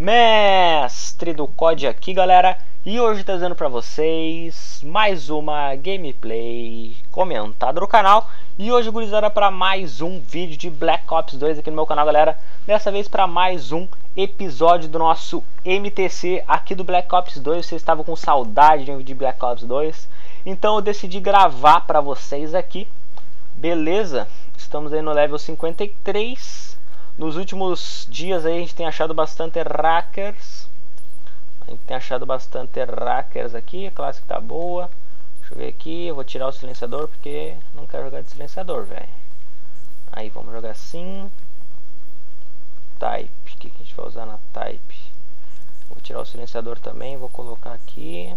Mestre do COD aqui, galera, e hoje trazendo pra vocês mais uma gameplay comentada no canal. E hoje, gurizada, para mais um vídeo de Black Ops 2 aqui no meu canal, galera. Dessa vez para mais um episódio do nosso MTC aqui do Black Ops 2. Vocês estavam com saudade de um vídeo de Black Ops 2, então eu decidi gravar para vocês aqui, beleza? Estamos aí no level 53. Nos últimos dias aí a gente tem achado bastante hackers. Aqui, a classe que tá boa. Deixa eu ver aqui, eu vou tirar o silenciador porque não quero jogar de silenciador, velho. Aí vamos jogar assim. Type, o que a gente vai usar na type? Vou tirar o silenciador também, vou colocar aqui.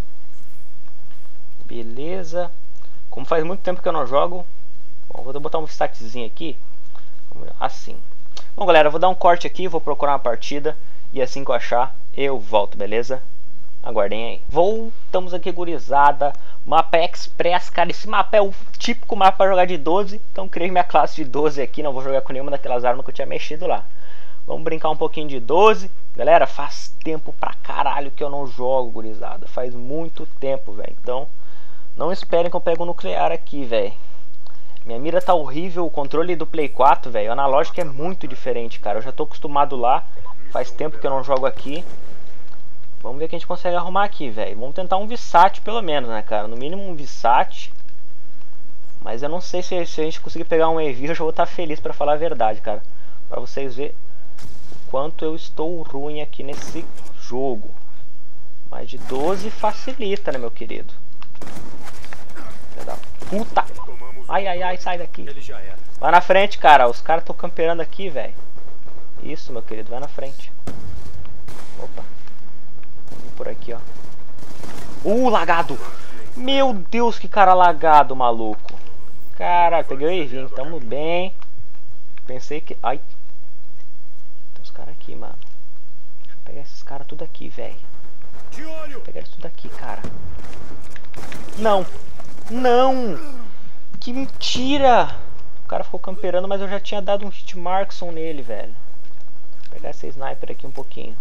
Beleza. Como faz muito tempo que eu não jogo, bom, vou botar um statzinho aqui. Assim. Bom, galera, eu vou dar um corte aqui, vou procurar uma partida e assim que eu achar, eu volto, beleza? Aguardem aí. Voltamos aqui, gurizada. Mapa Express, cara, esse mapa é o típico mapa para jogar de 12. Então criei minha classe de 12 aqui, não vou jogar com nenhuma daquelas armas que eu tinha mexido lá. Vamos brincar um pouquinho de 12. Galera, faz tempo pra caralho que eu não jogo, gurizada. Faz muito tempo, velho. Então, não esperem que eu pego o nuclear aqui, velho. Minha mira tá horrível, o controle do Play 4, velho, o analógico é muito diferente, cara. Eu já tô acostumado lá, faz tempo que eu não jogo aqui. Vamos ver o que a gente consegue arrumar aqui, velho. Vamos tentar um VSAT pelo menos, né, cara? No mínimo um VSAT. Mas eu não sei se a gente conseguir pegar um EV, eu já vou estar feliz pra falar a verdade, cara. Pra vocês verem o quanto eu estou ruim aqui nesse jogo. Mas de 12 facilita, né, meu querido? Filha da puta! Ai, ai, ai, sai daqui. Vai na frente, cara. Os caras estão camperando aqui, velho. Isso, meu querido, vai na frente. Opa. Vamos por aqui, ó. Lagado. Meu Deus, que cara lagado, maluco. Caralho, peguei o EV, tamo bem. Pensei que... Ai. Tem uns caras aqui, mano. Deixa eu pegar esses caras tudo aqui, velho. Vou pegar eles tudo aqui, cara. Não. Não. Que mentira! O cara ficou camperando, mas eu já tinha dado um hit Markson nele, velho. Vou pegar essa sniper aqui um pouquinho.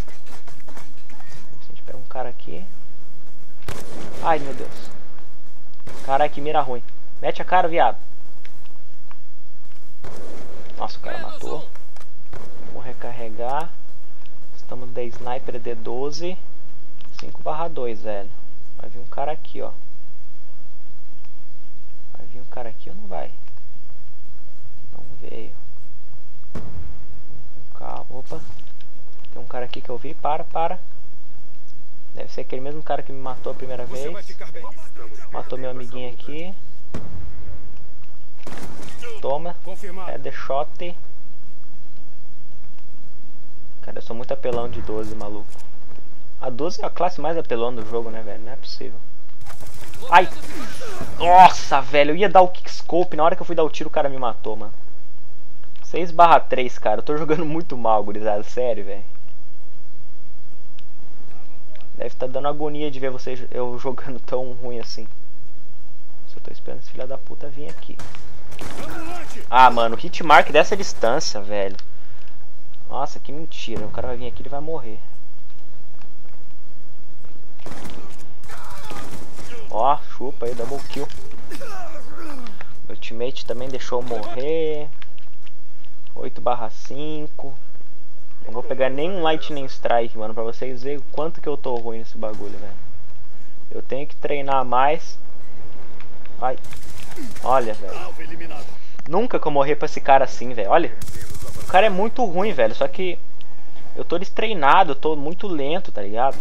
A gente pega um cara aqui. Ai, meu Deus. Caralho, que mira ruim. Mete a cara, viado. Nossa, o cara matou. Vou recarregar. Estamos da sniper D12. 5/2, velho. Vai vir um cara aqui, ó. Vai vir um cara aqui ou não vai? Não veio. Calma, opa. Tem um cara aqui que eu vi. Para. Deve ser aquele mesmo cara que me matou a primeira vez. Matou meu amiguinho aqui. Toma. Headshot. Cara, eu sou muito apelão de 12, maluco. A 12 é a classe mais apelona do jogo, né, velho? Não é possível. Ai! Nossa, velho, eu ia dar o kickscope. Na hora que eu fui dar o tiro, o cara me matou, mano. 6/3, cara. Eu tô jogando muito mal, gurizada. Sério, velho. Deve estar dando agonia de ver eu jogando tão ruim assim. Só tô esperando esse filho da puta vir aqui. Ah, mano, hitmark dessa distância, velho. Nossa, que mentira. O cara vai vir aqui e ele vai morrer. Ó, chupa aí, double kill. Meu teammate também deixou eu morrer. 8/5. Não vou pegar nenhum Lightning Strike, mano, pra vocês verem o quanto que eu tô ruim nesse bagulho, velho. Eu tenho que treinar mais. Ai. Olha, velho. Nunca que eu morrer pra esse cara assim, velho. Olha. O cara é muito ruim, velho. Só que eu tô destreinado, eu tô muito lento, tá ligado?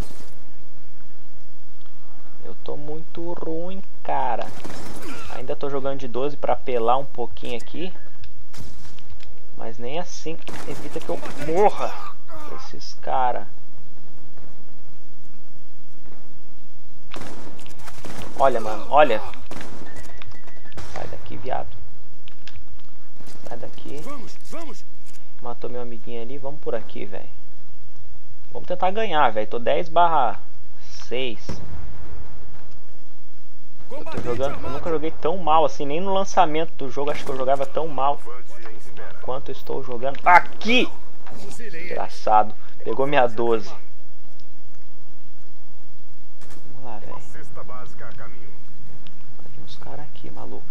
Eu tô muito ruim, cara. Ainda tô jogando de 12 pra apelar um pouquinho aqui. Mas nem assim evita que eu morra esses caras. Olha, mano, olha. Sai daqui, viado. Sai daqui. Matou meu amiguinho ali. Vamos por aqui, velho. Vamos tentar ganhar, velho. Tô 10/6. Eu nunca joguei tão mal assim, nem no lançamento do jogo acho que eu jogava tão mal quanto eu estou jogando aqui. Engraçado. Pegou minha 12. Vamos lá, velho. Tem uns caras aqui, maluco.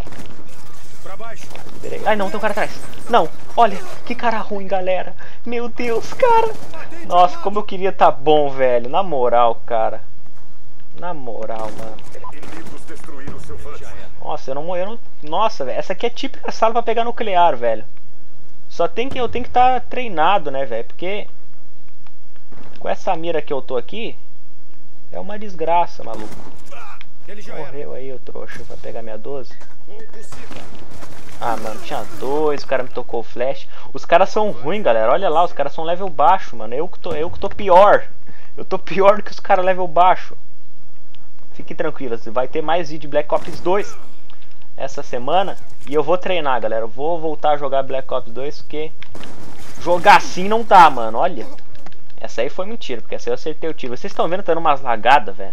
Ai, não, tem um cara atrás. Não, olha, que cara ruim, galera. Meu Deus, cara. Nossa, como eu queria tá bom, velho. Na moral, cara. Na moral, mano. Nossa, eu não... Nossa, velho. Essa aqui é típica sala pra pegar nuclear, velho. Só tem que eu tenho que estar treinado, né, velho? Porque com essa mira que eu tô aqui é uma desgraça, maluco. Morreu aí o trouxa pra pegar minha 12. Ah, mano, tinha 2, o cara me tocou o flash. Os caras são ruins, galera. Olha lá, os caras são level baixo, mano. Eu que tô pior. Eu tô pior do que os caras level baixo. Fiquem tranquilos, vai ter mais vídeo de Black Ops 2 essa semana. E eu vou treinar, galera. Eu vou voltar a jogar Black Ops 2, porque jogar assim não dá, mano. Olha. Essa aí foi mentira, porque essa aí eu acertei o tiro. Vocês estão vendo, tá dando umas lagadas, velho.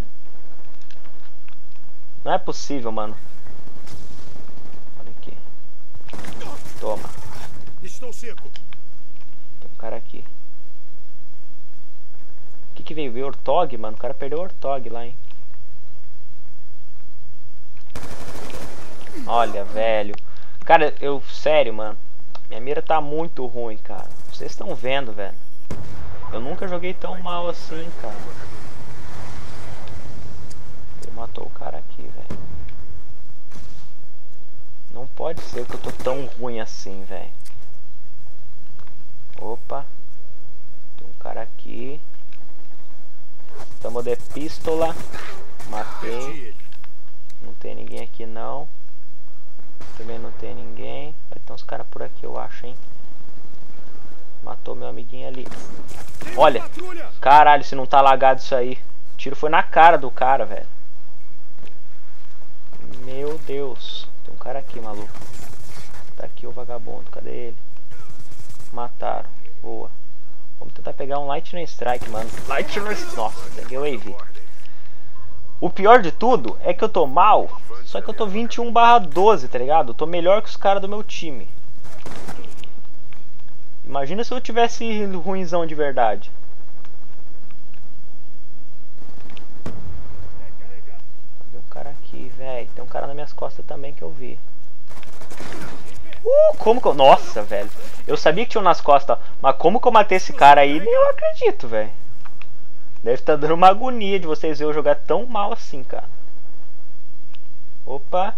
Não é possível, mano. Olha aqui. Toma. Estou seco. Tem um cara aqui. O que veio? Veio Ortog, mano. O cara perdeu o Ortog lá, hein. Olha, velho. Cara, sério, mano. Minha mira tá muito ruim, cara. Vocês estão vendo, velho. Eu nunca joguei tão mal assim, cara. Ele matou o cara aqui, velho. Não pode ser que eu tô tão ruim assim, velho. Opa. Tem um cara aqui. Tamo de pistola. Matei. Não tem ninguém aqui, não. Também não tem ninguém. Vai ter uns caras por aqui, eu acho, hein. Matou meu amiguinho ali. Olha. Caralho, se não tá lagado isso aí. O tiro foi na cara do cara, velho. Meu Deus. Tem um cara aqui, maluco. Tá aqui o vagabundo. Cadê ele? Mataram. Boa. Vamos tentar pegar um Lightning Strike, mano. Lightning Strike. Nossa, peguei o AV. O pior de tudo é que eu tô mal. Só que eu tô 21/12, tá ligado? Eu tô melhor que os caras do meu time. Imagina se eu tivesse ruinzão de verdade. Tem um cara aqui, velho. Tem um cara nas minhas costas também que eu vi. Como que eu... Nossa, velho. Eu sabia que tinha um nas costas, mas como que eu matei esse cara aí? Nem eu acredito, velho. Deve estar dando uma agonia de vocês verem eu jogar tão mal assim, cara. Opa.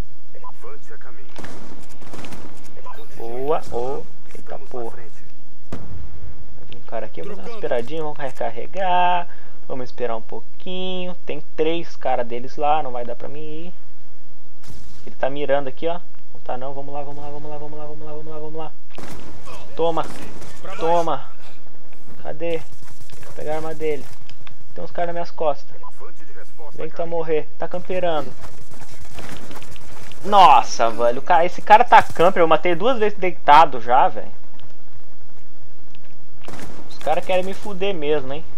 Boa. Oh. Eita porra. Tem um cara aqui, vamos dar uma esperadinha, vamos recarregar. Vamos esperar um pouquinho. Tem 3 caras deles lá, não vai dar pra mim ir. Ele tá mirando aqui, ó. Não tá não, vamos lá. Toma. Cadê? Vou pegar a arma dele. Tem uns caras nas minhas costas. Vem que tá morrer. Tá camperando. Nossa, velho. Esse cara tá camper. Eu matei 2 vezes deitado já, velho. Os caras querem me fuder mesmo, hein.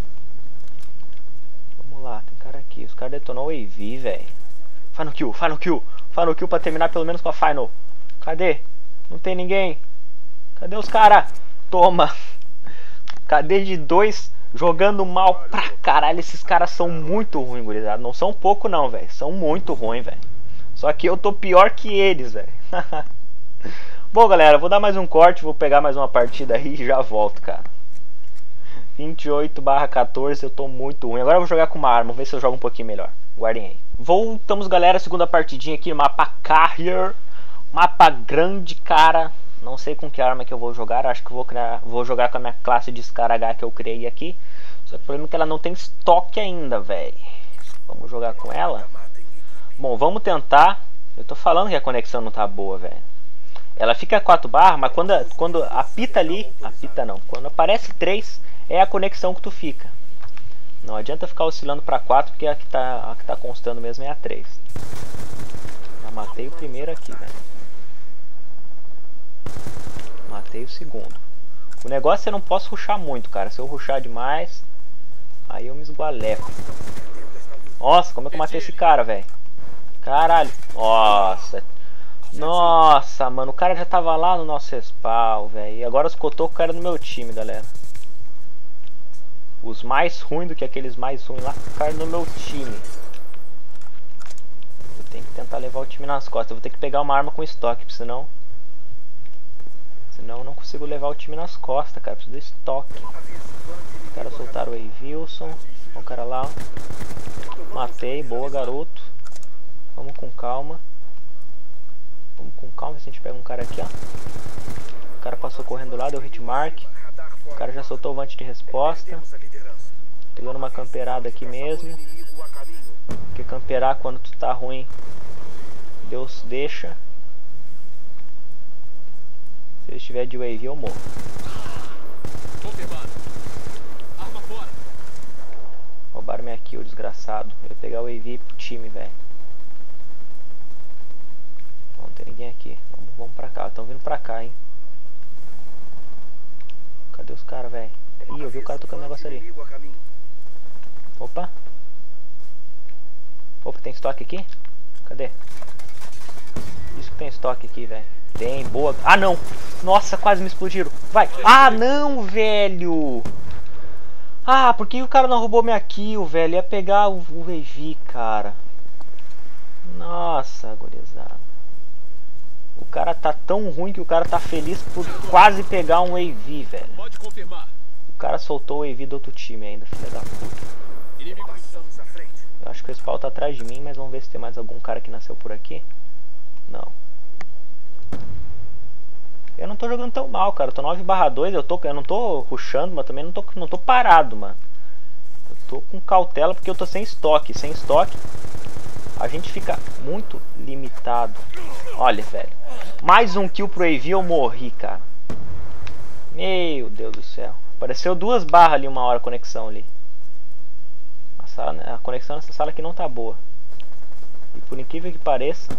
Vamos lá, tem cara aqui. Os caras detonou o AV, velho. Final kill pra terminar pelo menos com a final. Cadê? Não tem ninguém. Cadê os caras? Toma. Cadê de 2 jogando mal pra caralho? Esses caras são muito ruins, gurizada. Não são pouco não, velho. São muito ruins, velho. Só que eu tô pior que eles, velho. Bom, galera, vou dar mais um corte. Vou pegar mais uma partida aí e já volto, cara. 28/14, eu tô muito ruim. Agora eu vou jogar com uma arma. Vamos ver se eu jogo um pouquinho melhor. Guardem aí. Voltamos, galera. Segunda partidinha aqui no mapa Carrier. Mapa grande, cara. Não sei com que arma que eu vou jogar. Acho que vou jogar com a minha classe de Scar H que eu criei aqui. Só que o problema é que ela não tem estoque ainda, velho. Vamos jogar com ela? Bom, vamos tentar. Eu tô falando que a conexão não tá boa, velho. Ela fica 4/, mas quando apita ali... Apita não. Quando aparece 3, é a conexão que tu fica. Não adianta ficar oscilando pra 4, porque a que tá constando mesmo é a 3. Já matei o primeiro aqui, velho. Matei o segundo. O negócio é que eu não posso rushar muito, cara. Se eu rushar demais, aí eu me esgualeco. Nossa, como é que eu matei esse cara, velho? Caralho. Nossa, mano. O cara já tava lá no nosso respawn, velho. E agora os cotocos caíram no meu time, galera. os mais ruins do que aqueles mais ruins lá ficaram no meu time. Eu tenho que tentar levar o time nas costas. Eu vou ter que pegar uma arma com estoque, senão eu não consigo levar o time nas costas, cara. Preciso do estoque. Os caras soltaram o Ei Wilson. Olha o cara lá, ó. Matei, boa, garoto. Vamos com calma. Vamos com calma, se a gente pega um cara aqui, ó. O cara passou correndo lá, deu hit mark. O cara já soltou o vante de resposta. Pegando uma camperada aqui mesmo. Porque camperar quando tu tá ruim, Deus deixa. Se ele estiver de wave eu morro. Roubaram minha kill, desgraçado. Eu ia pegar o wave pro time, velho. Não tem ninguém aqui. Vamos pra cá, estão vindo pra cá, hein. Cadê os caras, velho? Ih, eu vi o cara tocando negócio ali. Opa. Opa, tem estoque aqui? Cadê? Isso que tem estoque aqui, velho. Tem, boa. Ah, não! Nossa, quase me explodiram. Vai. Ah, não, velho! Ah, por que o cara não roubou minha kill, velho? Ia pegar o wave, cara. Nossa, gurizada. O cara tá tão ruim que o cara tá feliz por quase pegar um wave, velho. Pode confirmar. O cara soltou o wave do outro time ainda, filha da puta. Eu acho que o spawn tá atrás de mim, mas vamos ver se tem mais algum cara que nasceu por aqui. Não. Eu não tô jogando tão mal, cara. Eu tô 9/2, eu não tô rushando, mas também não tô parado, mano. Eu tô com cautela porque eu tô sem estoque. Sem estoque, a gente fica muito limitado. Olha, velho. Mais um kill pro AV, eu morri, cara. Meu Deus do céu. Apareceu 2 barras ali uma hora a conexão ali. A conexão nessa sala aqui não tá boa. E por incrível que pareça...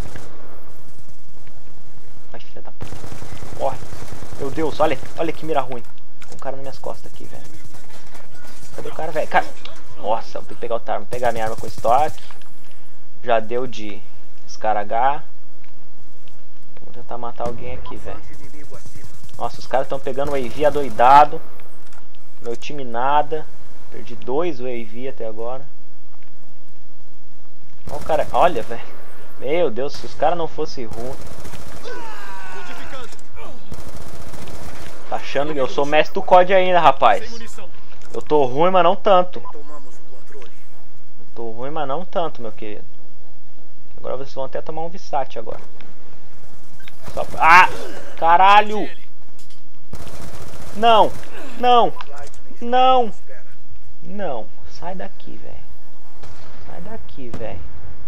Ai, filha da puta. Corre. Meu Deus, olha que mira ruim. Tem um cara nas minhas costas aqui, velho. Cadê o cara, velho? Cara... Nossa, vou ter que pegar o arma. Vou pegar minha arma com estoque. Já deu de descarregar. Vou tentar matar alguém aqui, velho. Nossa, os caras estão pegando o AV adoidado. Meu time nada. Perdi 2 AV até agora. Olha o cara. Olha, velho. Meu Deus, se os caras não fossem ruins. Tá achando que eu sou mestre do COD ainda, rapaz. Eu tô ruim, mas não tanto. Eu tô ruim, mas não tanto, meu querido. Agora vocês vão até tomar um Visat agora. Só pra... Ah! Caralho! Não! Não! Não! Não! Sai daqui, velho. Sai daqui, velho.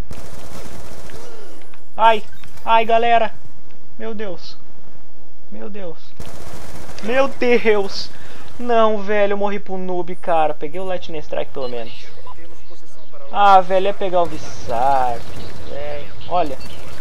Ai! Ai, galera! Meu Deus! Meu Deus! Meu Deus! Não, velho, eu morri pro noob, cara. Peguei o Lightning Strike pelo menos. Ah, velho, ia pegar o Visat, velho. Olha.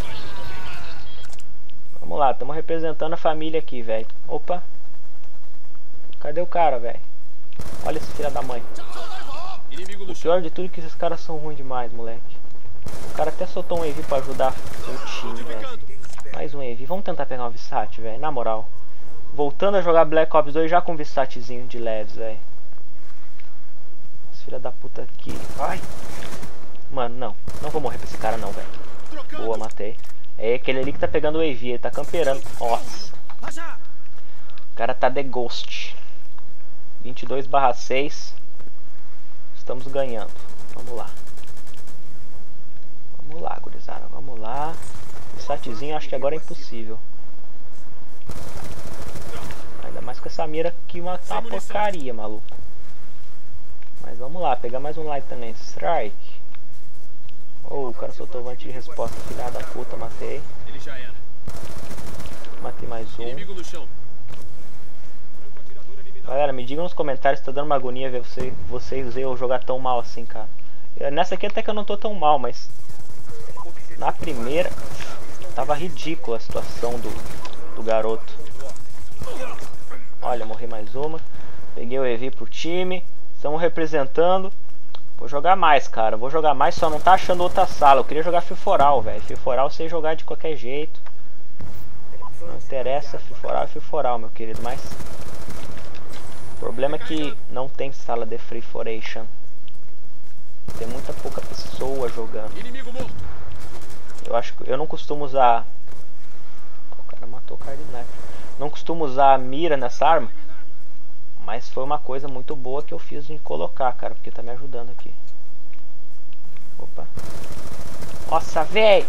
Vamos lá, estamos representando a família aqui, velho. Opa. Cadê o cara, velho? Olha esse filho da mãe. O pior de tudo é que esses caras são ruins demais, moleque. O cara até soltou um EV pra ajudar o time, velho. Mais um EV. Vamos tentar pegar um Visat, velho. Na moral. Voltando a jogar Black Ops 2 já com um Visatzinho de leves, velho. Esse filho da puta aqui. Ai. Mano, não. Não vou morrer pra esse cara não, velho. Boa, matei. É aquele ali que tá pegando o EV. Ele tá camperando. Nossa. O cara tá The Ghost. 22/6. Estamos ganhando. Vamos lá. Vamos lá, gurizada. Vamos lá. Visatzinho acho que agora é impossível. Ainda mais com essa mira aqui, uma porcaria, maluco. Mas vamos lá, pegar mais um Lightning Strike. Oh, o cara soltou o vante de resposta, filha da puta, matei. Matei mais um. Galera, me digam nos comentários se tá dando uma agonia ver vocês eu jogar tão mal assim, cara. Nessa aqui até que eu não tô tão mal, mas na primeira tava ridícula a situação do garoto. Olha, morri mais uma. Peguei o EV pro time. Estamos representando. Vou jogar mais, cara. Vou jogar mais, só não tá achando outra sala. Eu queria jogar Fiforal, velho. Fiforal sei jogar de qualquer jeito. Não interessa, Fiforal é Fiforal, meu querido. Mas O problema é que não tem sala de free foration. Tem muita pouca pessoa jogando. Eu acho que eu não costumo usar. O cara matou o Cardinal. Não costumo usar a mira nessa arma. Mas foi uma coisa muito boa que eu fiz em colocar, cara, porque tá me ajudando aqui. Opa. Nossa, velho!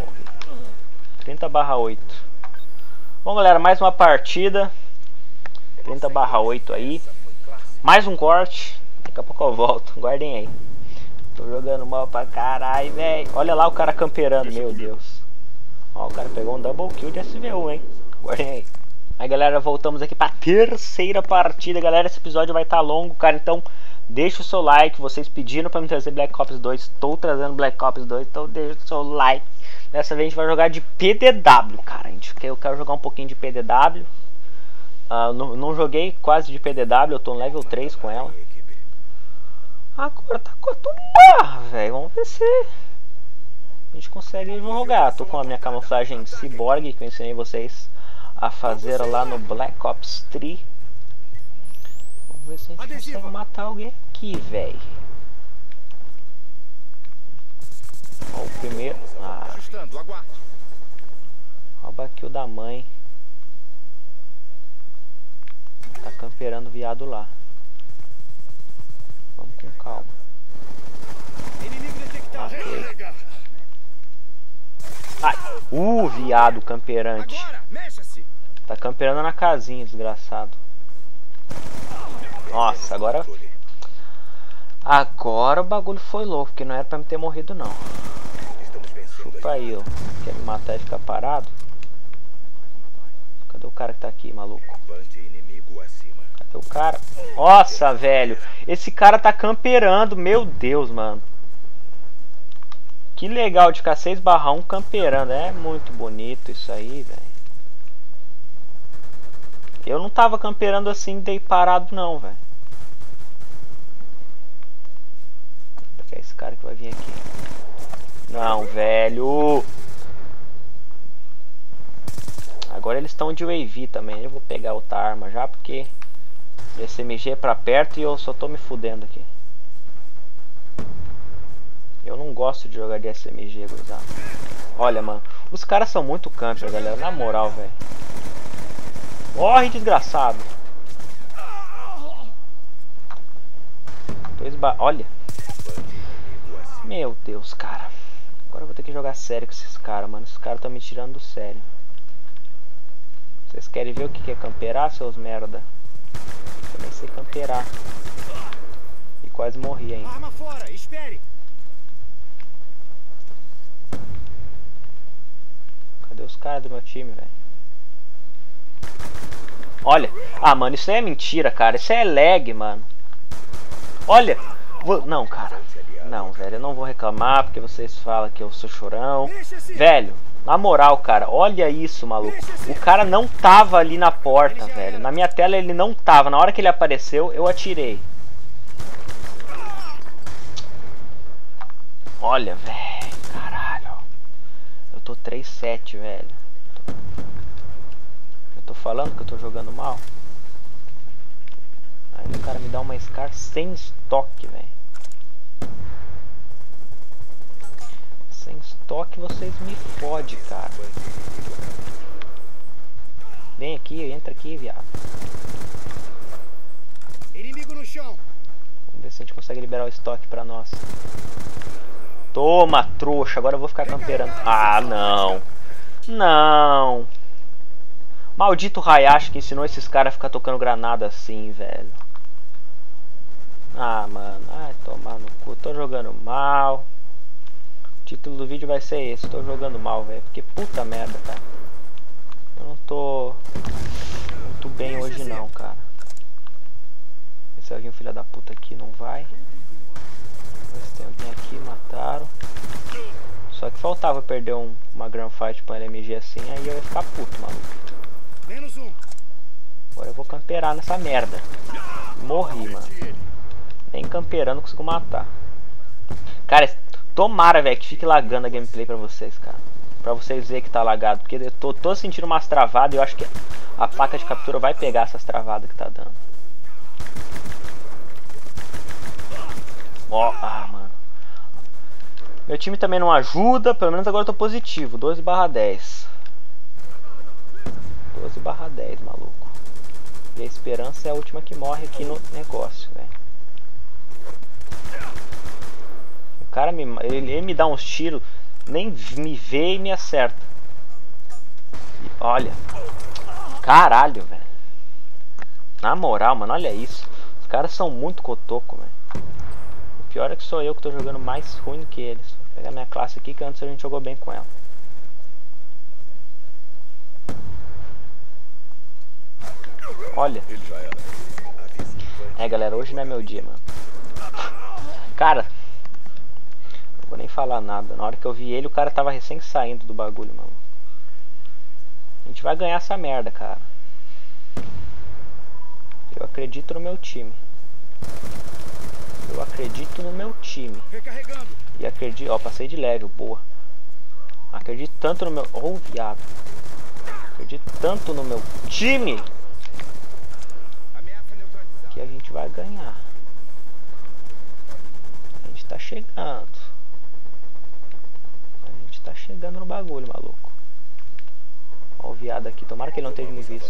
30/8. Bom, galera, mais uma partida. 30/8 aí. Mais um corte. Daqui a pouco eu volto. Guardem aí. Tô jogando mal pra caralho, velho. Olha lá o cara camperando, meu Deus. Ó, o cara pegou um double kill de SVU, hein. Guardem aí. Aí, galera, voltamos aqui pra terceira partida, galera. Esse episódio vai estar longo, cara. Então, deixa o seu like. Vocês pediram pra me trazer Black Ops 2. Estou trazendo Black Ops 2. Então, deixa o seu like. Dessa vez a gente vai jogar de PDW, cara. Eu quero jogar um pouquinho de PDW. Não joguei quase de PDW. Eu tô no level 3 com ela. Agora tá com a barra, velho. Vamos ver se a gente consegue jogar. Tô com a minha camuflagem Cyborg, que eu ensinei vocês a fazer lá no Black Ops 3. Vamos ver se a gente consegue matar alguém aqui, velho. Ó, o primeiro. Rouba aqui o da mãe. Tá camperando o viado lá. Vamos com calma. Matei. Ai, viado camperante. Tá camperando na casinha, desgraçado. Nossa, agora o bagulho foi louco, porque não era pra me ter morrido não. Chupa aí, ó. Quer me matar e ficar parado? Cadê o cara que tá aqui, maluco? Cadê o cara? Nossa, velho. Esse cara tá camperando, meu Deus, mano. Que legal de ficar 6/1 camperando. É muito bonito isso aí, velho. Eu não tava camperando assim, dei parado não, velho. Vou pegar esse cara que vai vir aqui. Não, velho. Agora eles estão de UAV também. Eu vou pegar outra arma já, porque esse SMG é pra perto e eu só tô me fudendo aqui. Eu não gosto de jogar de SMG, gurizada. Olha, mano. Os caras são muito camper, galera. Na moral, velho. Morre, desgraçado. Olha. Meu Deus, cara. Agora eu vou ter que jogar sério com esses caras, mano. Esses caras estão me tirando do sério. Vocês querem ver o que é camperar, seus merda? Eu nem sei camperar. E quase morri ainda. Arma fora, espere. Cadê os caras do meu time, velho? Olha. Ah, mano, isso aí é mentira, cara. Isso é lag, mano. Olha. Não, cara. Não, velho, eu não vou reclamar porque vocês falam que eu sou chorão. Velho, na moral, cara, olha isso, maluco. O cara não tava ali na porta, velho. Na minha tela ele não tava. Na hora que ele apareceu, eu atirei. Olha, velho. Caralho. Eu tô 3-7, velho. Eu tô falando que eu tô jogando mal. Aí o cara me dá uma Scar sem estoque, velho. Sem estoque vocês me fodem, cara. Vem aqui, entra aqui, viado. Inimigo no chão. Vamos ver se a gente consegue liberar o estoque pra nós. Toma, trouxa. Agora eu vou ficar camperando. Ah, não. Não. Maldito Hayashi que ensinou esses caras a ficar tocando granada assim, velho. Ah, mano. Ai, tomar no cu. Tô jogando mal. O título do vídeo vai ser esse. Tô jogando mal, velho. Porque puta merda, cara. Eu não tô muito bem hoje não, cara. Esse alguém filho da puta aqui não vai. Mas tem alguém aqui, mataram. Só que faltava perder uma Grand Fight pra LMG assim, aí eu ia ficar puto, maluco. Menos um. Agora eu vou camperar nessa merda. Morri, mano. Nem camperando consigo matar. Cara, tomara, velho, que fique lagando a gameplay pra vocês, cara. Pra vocês verem que tá lagado. Porque eu tô sentindo umas travadas e eu acho que a placa de captura vai pegar essas travadas que tá dando. Ó, mano. Meu time também não ajuda, pelo menos agora eu tô positivo. 12/10. 12/10, maluco. E a esperança é a última que morre aqui no negócio, velho. O cara ele me dá uns tiros, nem me vê e me acerta. E olha. Caralho, velho. Na moral, mano, olha isso. Os caras são muito cotoco, velho. O pior é que sou eu que tô jogando mais ruim do que eles. Vou pegar minha classe aqui, que antes a gente jogou bem com ela. Olha. É, galera, hoje não é meu dia, mano. Cara, não vou nem falar nada. Na hora que eu vi ele, o cara tava recém saindo do bagulho, mano. A gente vai ganhar essa merda, cara. Eu acredito no meu time. Eu acredito no meu time. E acredito... Ó, passei de level, boa. Acredito tanto no meu... Ô, viado. Acredito tanto no meu time que a gente vai ganhar. A gente tá chegando. A gente tá chegando no bagulho, maluco. Ó o viado aqui. Tomara que ele não esteja me visto.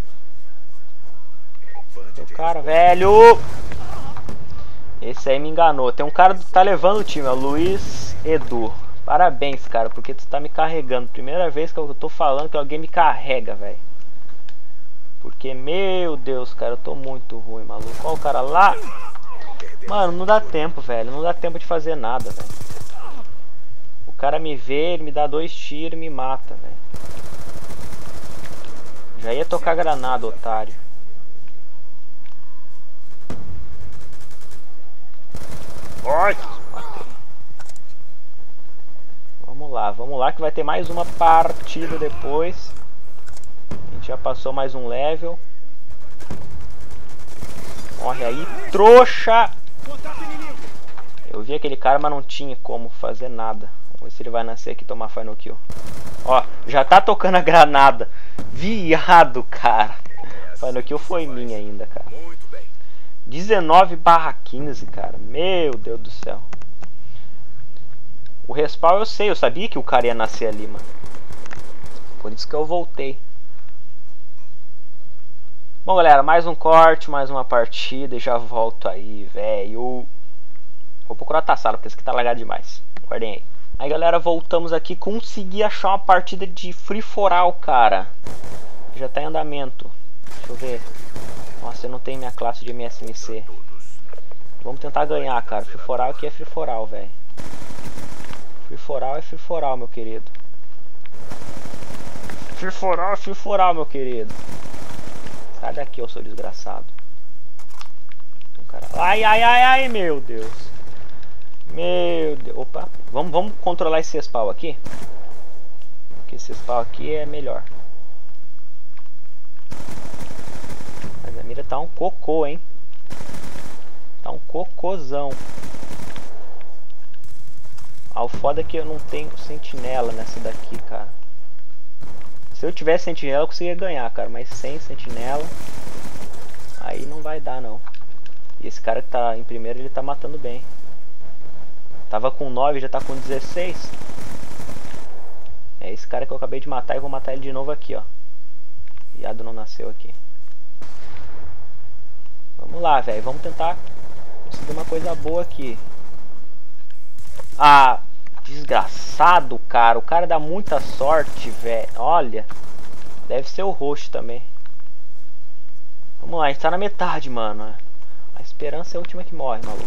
Tem um cara, velho. Esse aí me enganou. Tem um cara que tá levando o time, é o Luiz Edu. Parabéns, cara, porque tu tá me carregando. Primeira vez que eu tô falando que alguém me carrega, velho. Porque, meu Deus, cara, eu tô muito ruim, maluco. Olha o cara lá. Mano, não dá tempo, velho. Não dá tempo de fazer nada, velho. O cara me vê, ele me dá 2 tiros e me mata, velho. Já ia tocar granada, otário. Ai, matei. Vamos lá que vai ter mais uma partida depois. A gente já passou mais um level. Morre aí, trouxa! Eu vi aquele cara, mas não tinha como fazer nada. Vamos ver se ele vai nascer aqui e tomar final kill. Ó, já tá tocando a granada. Viado, cara. Final kill foi minha ainda, cara. 19/15, cara. Meu Deus do céu. O respawn eu sei, eu sabia que o cara ia nascer ali, mano. Por isso que eu voltei. Bom, galera, mais um corte, mais uma partida e já volto aí, velho. Vou procurar a sala, porque esse aqui tá lagado demais. Guardem aí. Aí, galera, voltamos aqui. Consegui achar uma partida de Free For All, cara. Já tá em andamento. Deixa eu ver. Nossa, eu não tenho minha classe de MSMC. Vamos tentar ganhar, cara. Free For All aqui é Free For All, velho. Free For All é Free For All, meu querido. Free For All é Free For All, meu querido. Sai daqui, eu sou desgraçado. Ai, ai, ai, ai, meu Deus. Meu Deus. Opa. Vamos controlar esse spawn aqui. Porque esse spawn aqui é melhor. Mas a mira tá um cocô, hein. Tá um cocôzão. Ah, o foda é que eu não tenho sentinela nessa daqui, cara. Se eu tivesse sentinela eu conseguia ganhar, cara. Mas sem sentinela aí não vai dar, não. E esse cara que tá em primeiro, ele tá matando bem. Tava com 9, já tá com 16. É esse cara que eu acabei de matar e vou matar ele de novo aqui, ó. Viado não nasceu aqui. Vamos lá, velho. Vamos tentar conseguir uma coisa boa aqui. Ah, desgraçado, cara. O cara dá muita sorte, velho. Olha. Deve ser o roxo também. Vamos lá, a gente tá na metade, mano. A esperança é a última que morre, maluco.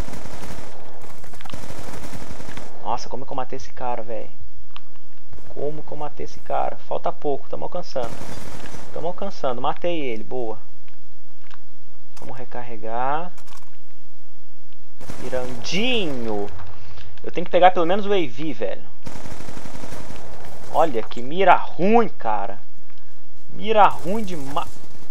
Nossa, como que eu matei esse cara, velho. Como que eu matei esse cara. Falta pouco, estamos alcançando. Estamos alcançando, matei ele, boa. Vamos recarregar. Mirandinho. Eu tenho que pegar pelo menos o AV, velho. Olha que mira ruim, cara. Mira ruim demais.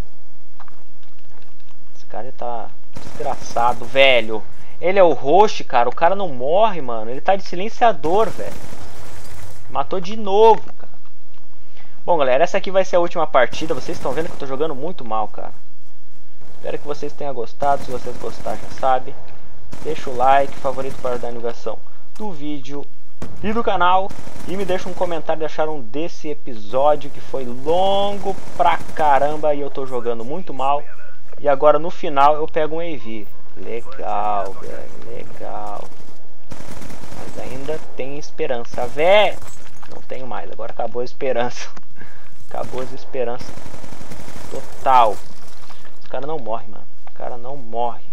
Esse cara tá desgraçado, velho. Ele é o roxo, cara. O cara não morre, mano. Ele tá de silenciador, velho. Matou de novo, cara. Bom, galera, essa aqui vai ser a última partida. Vocês estão vendo que eu tô jogando muito mal, cara. Espero que vocês tenham gostado. Se vocês gostaram, já sabe, deixa o like, favorito para dar divulgação do vídeo e do canal. E me deixa um comentário de acharam desse episódio, que foi longo pra caramba e eu tô jogando muito mal. E agora no final eu pego um AV. Legal, velho, legal. Mas ainda tem esperança, velho. Não tenho mais, agora acabou a esperança. Acabou as esperanças total. Esse cara não morre, mano. O cara não morre.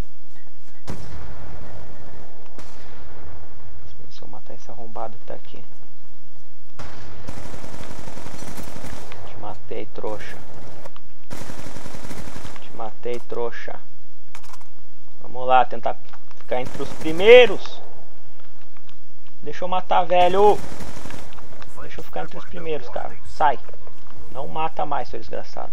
Se eu matar esse arrombado que tá aqui. Te matei, trouxa. Te matei, trouxa. Vamos lá, tentar ficar entre os primeiros. Deixa eu matar, velho. Deixa eu ficar entre os primeiros, cara. Sai. Não mata mais, seu desgraçado.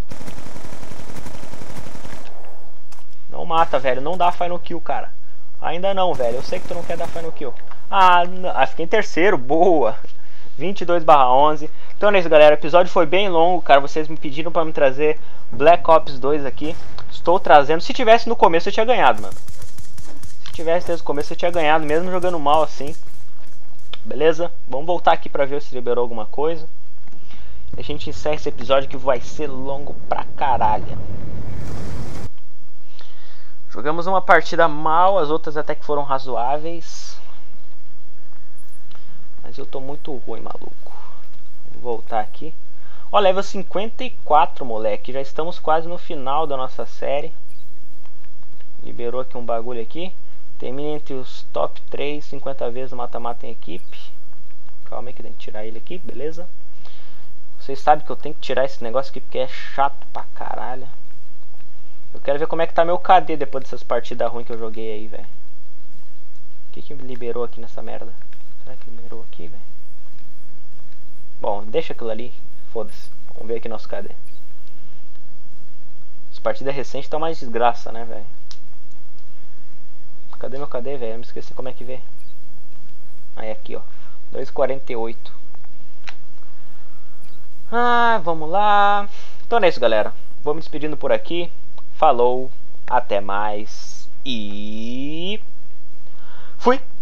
Não mata, velho. Não dá final kill, cara. Ainda não, velho. Eu sei que tu não quer dar final kill. Fiquei em terceiro. Boa. 22/11. Então é isso, galera. O episódio foi bem longo, cara. Vocês me pediram pra me trazer Black Ops 2 aqui. Estou trazendo. Se tivesse no começo, eu tinha ganhado, mano. Se tivesse desde o começo, eu tinha ganhado, mesmo jogando mal assim. Beleza? Vamos voltar aqui pra ver se liberou alguma coisa. A gente encerra esse episódio que vai ser longo pra caralho. Jogamos uma partida mal, as outras até que foram razoáveis. Mas eu tô muito ruim, maluco. Vou voltar aqui. Ó, level 54, moleque. Já estamos quase no final da nossa série. Liberou aqui um bagulho aqui. Termina entre os top 3, 50 vezes no mata-mata em equipe. Calma aí que tem que tirar ele aqui, beleza? Vocês sabem que eu tenho que tirar esse negócio aqui porque é chato pra caralho. Eu quero ver como é que tá meu KD depois dessas partidas ruins que eu joguei aí, velho. O que me liberou aqui nessa merda? Será que liberou aqui, velho? Bom, deixa aquilo ali. Foda-se. Vamos ver aqui nosso KD. As partidas recentes estão mais desgraça, né, velho? Cadê meu KD, velho? Eu me esqueci como é que vê. Aí aqui, ó. 2,48. Vamos lá. Então é isso, galera. Vou me despedindo por aqui. Falou. Até mais. E... fui!